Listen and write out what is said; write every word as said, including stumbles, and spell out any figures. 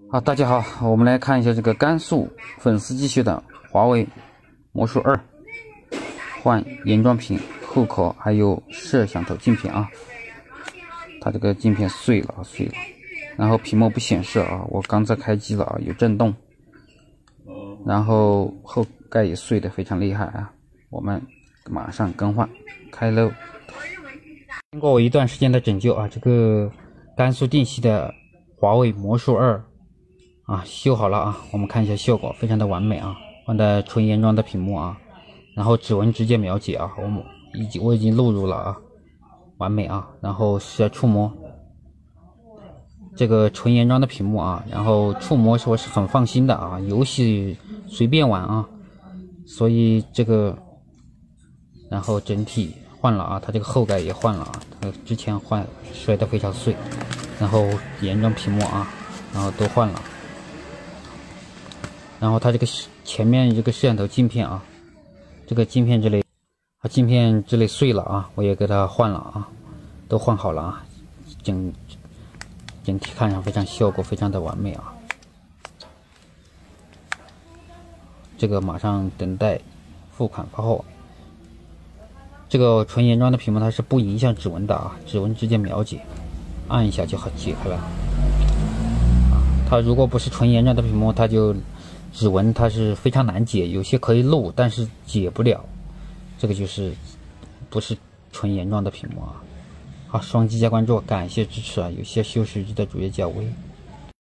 好，大家好，我们来看一下这个甘肃粉丝继续的华为魔术二换原装屏、后壳还有摄像头镜片啊。它这个镜片碎了啊，碎了，然后屏幕不显示啊，我刚才开机了啊，有震动，然后后盖也碎的非常厉害啊。我们马上更换，开喽。经过我一段时间的拯救啊，这个甘肃电器的华为魔术二啊修好了啊，我们看一下效果，非常的完美啊，换的纯原装的屏幕啊，然后指纹直接描解啊，我们已经我已经录入了啊，完美啊，然后是触摸这个纯原装的屏幕啊，然后触摸是我是很放心的啊，游戏随便玩啊，所以这个然后整体换了啊，它这个后盖也换了啊，它之前换摔得非常碎，然后原装屏幕啊，然后都换了，然后它这个前面这个摄像头镜片啊，这个镜片这里啊镜片这里碎了啊，我也给它换了啊，都换好了啊，整整体看上非常效果非常的完美啊。这个马上等待付款发货。这个纯原装的屏幕它是不影响指纹的啊，指纹直接描解，按一下就好解开了。啊，它如果不是纯原装的屏幕，它就指纹它是非常难解，有些可以录，但是解不了。这个就是不是纯原装的屏幕啊。好，双击加关注，感谢支持啊！有些修手机的主页加微。